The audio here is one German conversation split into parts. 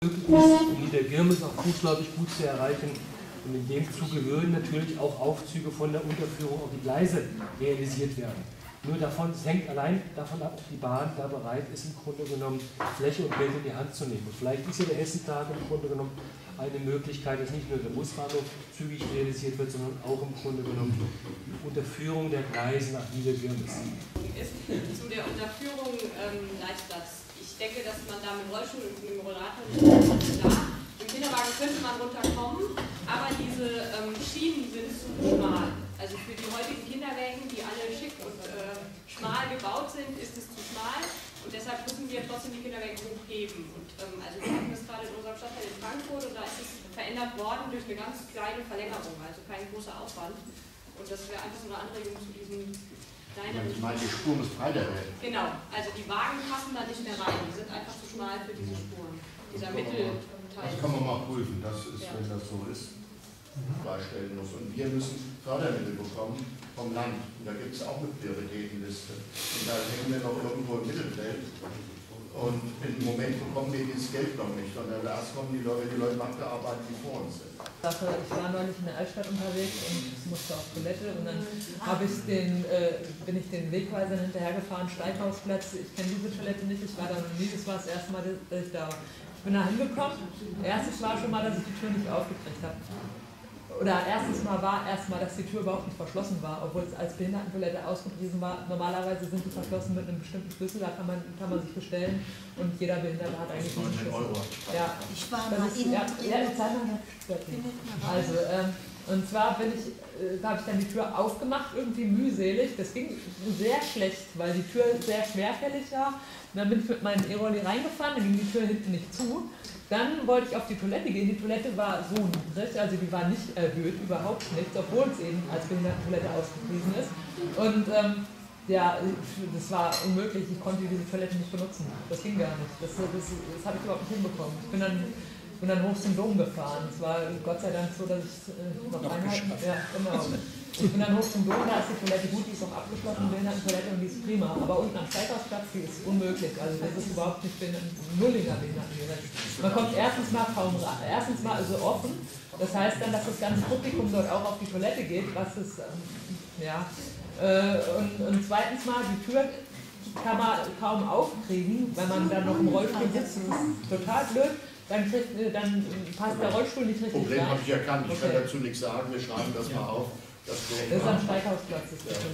möglich ist, um Niedergirmes auch fußläufig gut zu erreichen. Und in dem Zuge würden natürlich auch Aufzüge von der Unterführung auf die Gleise realisiert werden. Nur es hängt allein davon ab, ob die Bahn da bereit ist, im Grunde genommen Fläche und Geld in die Hand zu nehmen. Und vielleicht ist ja der Hessentag im Grunde genommen eine Möglichkeit, dass nicht nur der Busbahnhof zügig realisiert wird, sondern auch im Grunde genommen die Unterführung der Gleise nach Niedergirmes. Zu der Unterführung Leitplatz. Ich denke, dass man da mit dem Rollstuhl und mit dem Rollator nicht klar. Im Kinderwagen könnte man runterkommen, aber diese Schienen sind zu schmal. Also für die heutigen Kinderwägen, die alle schick und schmal gebaut sind, ist es zu schmal. Und deshalb müssen wir trotzdem die Kinderwägen hochheben. Und also wir hatten das gerade in unserem Stadtteil in Frankfurt und da ist es verändert worden durch eine ganz kleine Verlängerung, also kein großer Aufwand. Und das wäre einfach so eine Anregung zu diesen kleineren. Ich meine, die Spur muss breiter werden. Genau, also die Wagen passen da nicht mehr rein, die sind einfach zu schmal für diese Spuren. Dieser Mittelteil. Das kann man mal prüfen, das ist, ja, wenn das so ist, darstellen muss. Und wir müssen Fördermittel bekommen vom Land. Und da gibt es auch eine Prioritätenliste. Und da hängen wir noch irgendwo im Mittelfeld. Und im Moment bekommen wir dieses Geld noch nicht, sondern erst kommen die Leute abgearbeitet, die vor uns sind. Ich war neulich in der Altstadt unterwegs und musste auf Toilette und dann bin ich den Wegweisern hinterhergefahren, Steighausplatz. Ich kenne diese Toilette nicht, ich war da noch nie, das war das erste Mal, dass ich da war. Ich bin da hingekommen. Erstes war schon mal, dass ich die Tür nicht aufgekriegt habe. Oder erstes Mal war dass die Tür überhaupt nicht verschlossen war, obwohl es als Behindertentoilette ausgepriesen war. Normalerweise sind die verschlossen mit einem bestimmten Schlüssel, da kann man sich bestellen und jeder Behinderte hat eigentlich einen Schlüssel. Ja, ich war mal innen drin. Ja, die Zeitung hat gestört. Also, und zwar habe ich dann die Tür aufgemacht, irgendwie mühselig. Das ging sehr schlecht, weil die Tür sehr schwerfällig war. Und dann bin ich mit meinem E-Rolli reingefahren, dann ging die Tür hinten nicht zu. Dann wollte ich auf die Toilette gehen. Die Toilette war so niedrig, also die war nicht erhöht, überhaupt nicht, obwohl es eben als Behindertentoilette ausgewiesen ist. Und ja, das war unmöglich, ich konnte diese Toilette nicht benutzen. Das ging gar nicht. Das habe ich überhaupt nicht hinbekommen. Ich bin dann hoch zum Dom gefahren. Es war Gott sei Dank so, dass ich noch einhalten. Ja, genau. Ich bin dann hoch zum Dom, da ist die Toilette gut, die ist auch abgeschlossen, Behindertentoilette, und die ist prima. Aber unten am Steighausplatz, die ist unmöglich. Also das ist überhaupt nicht nulliger Behindertentoilette. Man kommt erstens mal kaum rein. Erstens mal also offen. Das heißt dann, dass das ganze Publikum dort auch auf die Toilette geht, was ist, ja. Und zweitens mal, die Tür kann man kaum aufkriegen, wenn man dann noch im Rollstuhl sitzt. Das ist total blöd. Dann passt der Rollstuhl nicht richtig rein. Problem habe ich erkannt. Ich kann dazu nichts sagen. Wir schreiben das mal auf. Das ist am Steighausplatz.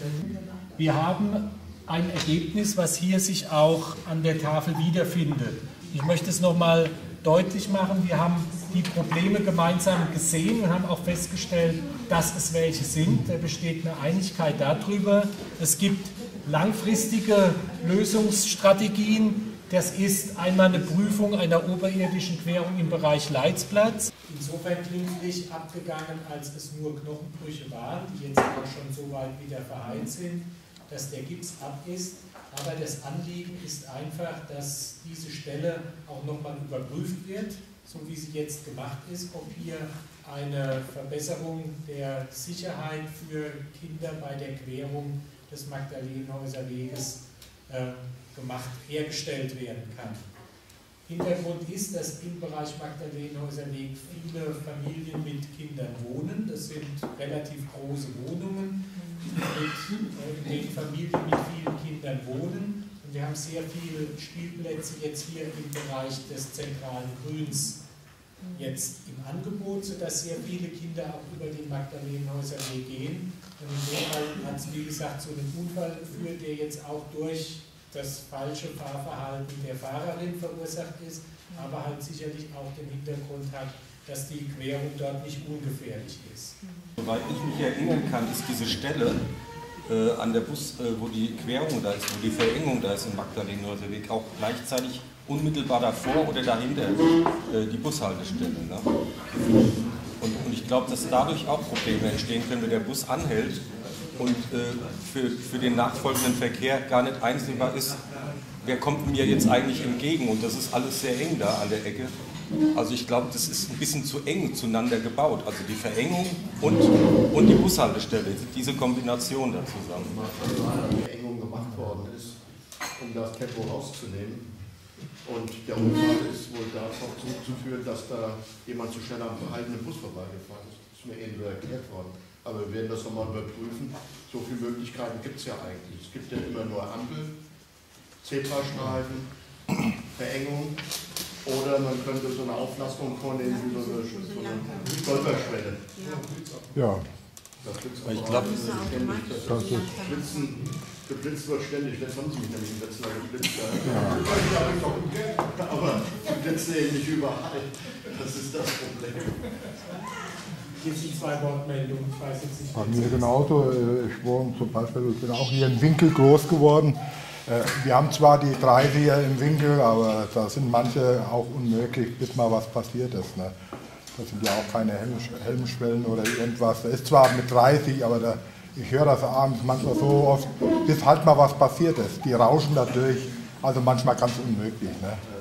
Wir haben ein Ergebnis, was hier sich auch an der Tafel wiederfindet. Ich möchte es nochmal deutlich machen. Wir haben die Probleme gemeinsam gesehen und haben auch festgestellt, dass es welche sind. Da besteht eine Einigkeit darüber. Es gibt langfristige Lösungsstrategien. Das ist einmal eine Prüfung einer oberirdischen Querung im Bereich Leitzplatz. Insofern glimpflich abgegangen, als es nur Knochenbrüche waren, die jetzt auch schon so weit wieder verheilt sind, dass der Gips ab ist. Aber das Anliegen ist einfach, dass diese Stelle auch nochmal überprüft wird, so wie sie jetzt gemacht ist, ob hier eine Verbesserung der Sicherheit für Kinder bei der Querung des Magdalenenhäuser Weges hergestellt werden kann. Hintergrund ist, dass im Bereich Magdalenenhäuser Weg viele Familien mit Kindern wohnen. Das sind relativ große Wohnungen, in denen Familien mit vielen Kindern wohnen. Und wir haben sehr viele Spielplätze jetzt hier im Bereich des zentralen Grüns jetzt im Angebot, sodass sehr viele Kinder auch über den Magdalenenhäuser Weg gehen. Und in dem Fall hat es, wie gesagt, zu einem Unfall geführt, der jetzt auch durch das falsche Fahrverhalten der Fahrerin verursacht ist, aber halt sicherlich auch den Hintergrund hat, dass die Querung dort nicht ungefährlich ist. Soweit ich mich erinnern kann, ist diese Stelle an der wo die Querung da ist, wo die Verengung da ist im Magdalenenhäuser Weg, auch gleichzeitig unmittelbar davor oder dahinter die Bushaltestelle. Ne? Und ich glaube, dass dadurch auch Probleme entstehen können, wenn der Bus anhält und für den nachfolgenden Verkehr gar nicht einsehbar ist, wer kommt mir jetzt eigentlich entgegen, und das ist alles sehr eng da an der Ecke. Also ich glaube, das ist ein bisschen zu eng zueinander gebaut, also die Verengung und die Bushaltestelle, diese Kombination da zusammen. Die Verengung gemacht worden ist, um das Tempo rauszunehmen, Und der Unfall ist wohl darauf zurückzuführen, dass da jemand zu schnell am verhaltenen Bus vorbeigefahren ist. Das ist mir eben so erklärt worden. Aber wir werden das nochmal überprüfen. So viele Möglichkeiten gibt es ja eigentlich. Es gibt ja immer nur Ampel, Zebrastreifen, Verengung oder man könnte so eine Auflastung vornehmen wie so eine Stolperschwelle. Ja. Das gibt's Ich auch glaube, ständig. Geblitzt wird ständig. Jetzt haben sie mich nämlich im letzten Mal geblitzt. Aber die blitzen eben nicht überall. Das ist das Problem. Jetzt die 2 Wortmeldungen. Ich weiß jetzt nicht. Bei mir genauso. Ich wohne zum Beispiel, ich bin auch hier im Winkel groß geworden. Wir haben zwar die 30er im Winkel, aber da sind manche auch unmöglich, bis mal was passiert ist. Ne? Das sind ja auch keine Helmschwellen oder irgendwas. Da ist zwar mit 30, aber ich höre das abends manchmal so oft, bis halt mal was passiert ist. Die rauschen da durch, also manchmal ganz unmöglich. Ne?